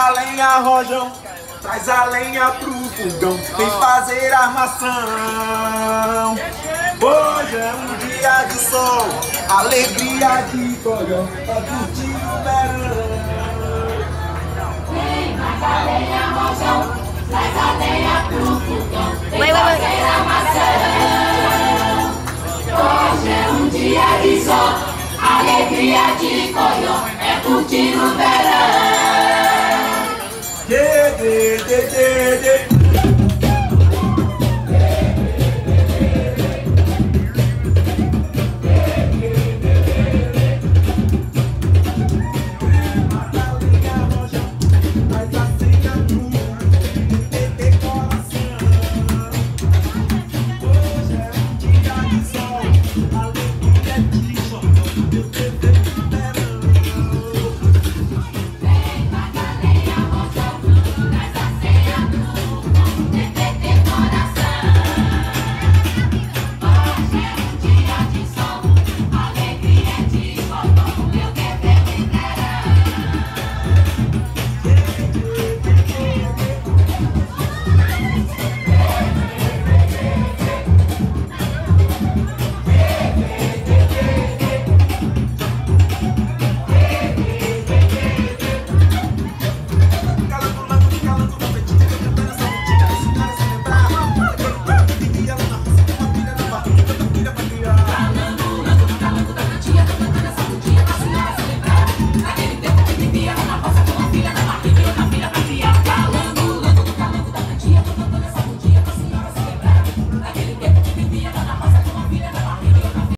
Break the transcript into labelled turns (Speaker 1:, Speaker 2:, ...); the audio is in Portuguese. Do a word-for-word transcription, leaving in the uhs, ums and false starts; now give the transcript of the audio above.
Speaker 1: a lenha, rojão, traz a lenha pro fogão, vem fazer armação. Hoje é um dia de sol, alegria de colhão, é curtir o verão.
Speaker 2: Vem, traz a lenha, rojão, traz a lenha pro fogão, vem fazer armação. Hoje é um dia de sol, alegria de colhão, é curtir o verão.